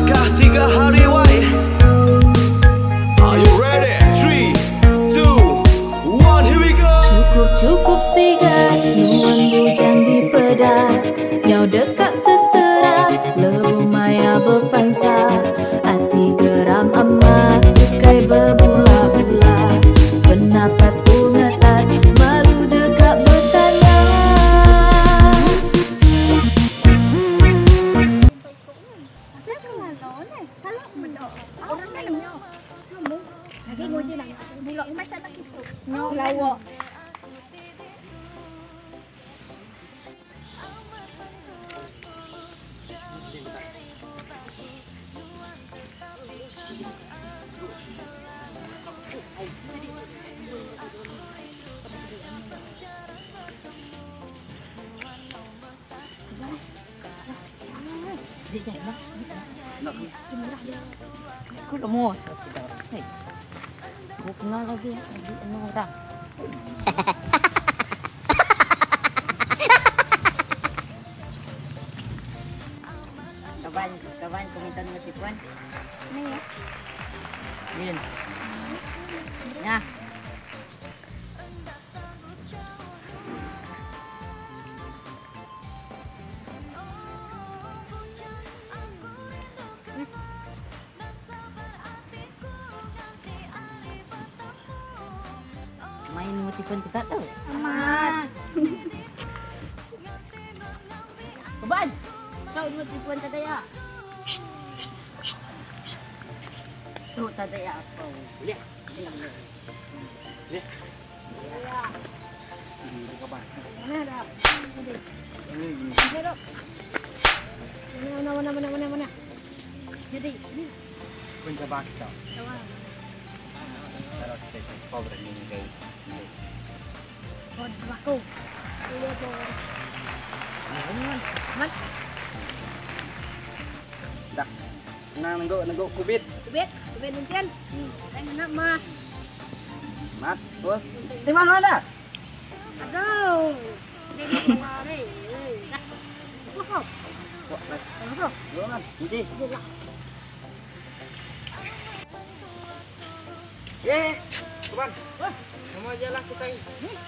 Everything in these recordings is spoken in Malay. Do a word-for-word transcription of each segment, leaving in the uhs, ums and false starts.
Langkah tiga hari wai. Are you ready? Three, two, one, here we go. Cukup-cukup sigat, nuan bujang di pedar. Nyau dekat terterap, lebu maya berpansa. Hati geram amat, bukai berbula-bula. Pendapatku ngetat, malu dekat bertanya. Aku udah mau sudah. Hei, aku kenal lagi lagi anu orang. Kawan, kawan komentar nasi puan. Ini ya. Ini. Ya. Main motifan kita tuh. Amat. Keban. Kau motifan tadi ya. Tuh tadi ya kau. Lihat. Lihat. Lihat. Keban. Mana dah? Ini. Mana? Mana mana mana mana mana. Jadi, Kunci bakso. Taruh sedikit power ini guys. Kod aku. Iya po. Mat. Dak. Nang nenggo nenggo kubit. Kubit, kubit nantian. Tanya nak mas. Mat, tuh. Di mana ada? Aduh. Ini kemari. Dah. Wah. Wah, lah. Aduh. Jangan. Ini. Eh, Keban. Wah, kamu aja lah kita ini.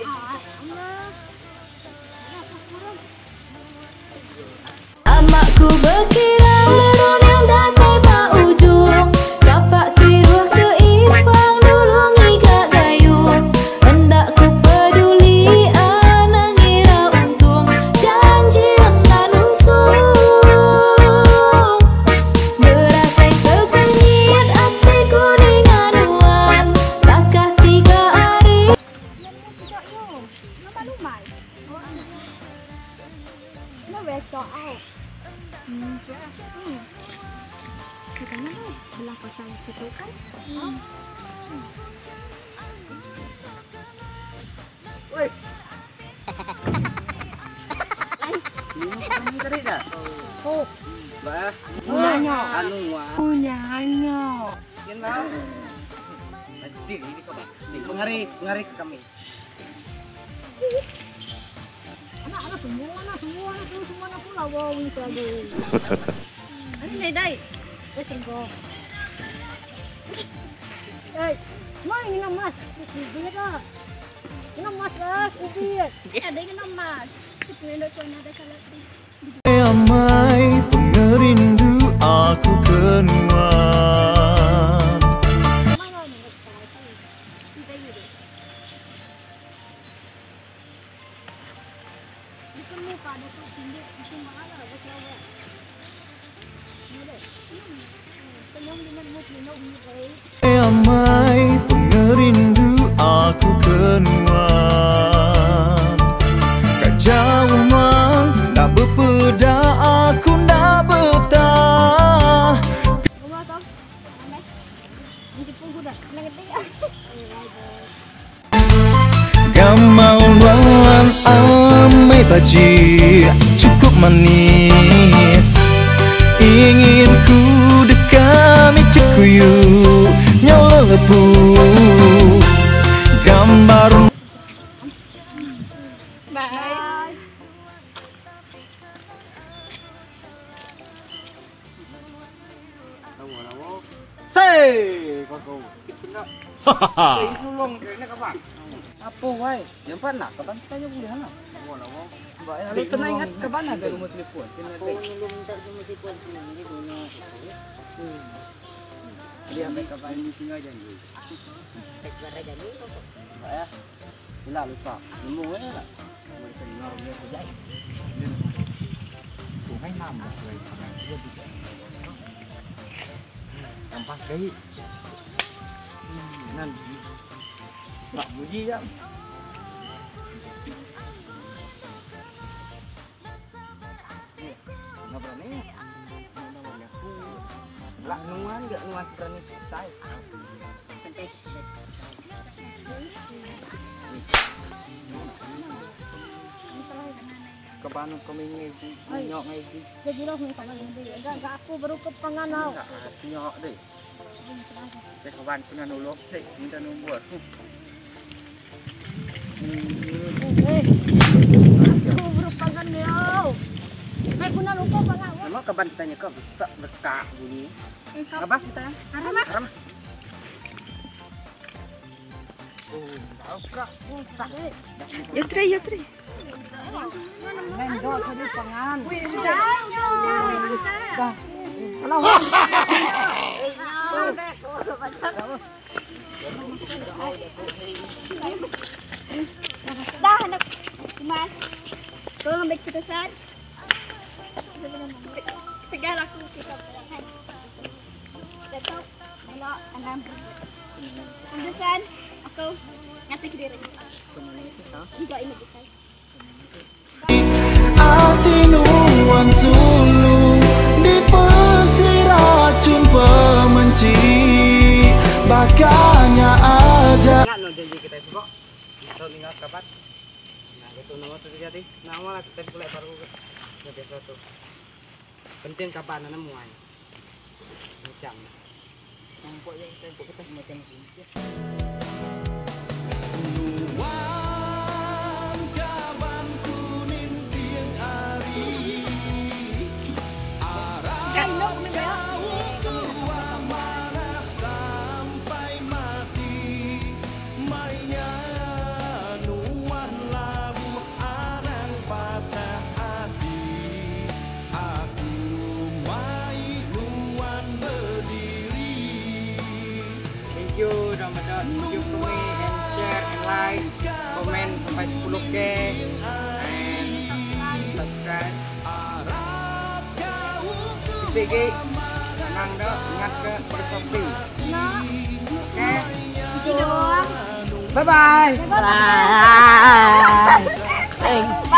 Amakku berkira lerun yang datai pak ujung. Kapak kiruh ke ipang dulungi gak gayung. Hendak ku peduli anang ngira untung. Janji nan usung. Berasai kekenyit hati kuning anuan. Takah tiga hari. Hmm, hmm. Kita mana belah pasang situ kan? Hmm. Woi. Ini kamu tadi dah. Oh, Bah. punyanya. Anu wah. Punyanya. Kenal. Nanti ini Keban. Nih, mengari, mengari ke kami. Anak-anak semua, anak semua, anak semua, semua anak pula wow itu ada. Ini nih dai, eh singkong. Eh, mana ini mas? Ini dah. Ini mas lah, ubit. Ada ini mas. Ini dah kau ada salah. Amai pengerindu aku kenuan. Mana ni? Kita ini. Itu muka ada tu tinggi, itu mana ada bersama. Ini. Tolong dengan muka ni nak baik. Amai pengerindu aku kenuan. Kau jauh mang, tak berpeda aku nak betah. Rumah kau, amai. Ini pun sudah, nak ketik. Gamau luan amai baji cukup manis. Ingin ku dekami cekuyu nyala lepu. Gambar Bye. tahu lah wo. Sei, kau kau. Hahaha. Ini sulung ini kapan? Apa wai? Yang mana? Kapan tanya boleh hana? Wo lah wo. Lalu kena ingat ke mana ke rumah telepon? Kena dek. Belum tak rumah telepon ni punya. Dia ambil kapan ini tinggal janji. Tak ada jadi kok. Ya. Bila lupa. Nemu ni lah. Mereka dengar dia kerja. Aku main nama lagi. Nampak kali. Nanti. Tak bunyi je. Nggak berani. Lah nuan nggak nuan berani saya. Penting. Kebanun kami ngaji, nyok ngaji. Jadi lo ni kalau ni enggak enggak aku baru ke penganau. Nyok deh. Saya kawan punya nulok deh, minta nombor. Eh. Aku baru pengan dia. Saya guna lupa pengan. Memang kaban tanya kau besar besar bunyi. Apa kita? Haram ah. Haram. Oh, tahu kak. Tak eh. Yutri, Yutri. Mendok tadi pengan. Dah nak mas. Kau ambil keputusan. Tegal aku kita berangkat. Besok elok enam. Keputusan aku ngasih diri. Juga ini kita. Ati nuan sulung di pesir racun pemenci, bakanya aja. Ingat no janji kita itu kok. Tahu ingat kapan? Nah itu nama tu jadi. Nama lah kita pulai baru jadi satu. Penting kapan nemu ay. Macam. Nampak yang tempo kita macam ni. Thank you Ramadan, thank you for me and share and like, comment sampai sepuluh K and subscribe. P G, tenang dah, ingat ke berkopi. Oke, Tiga orang. bye bye. Bye.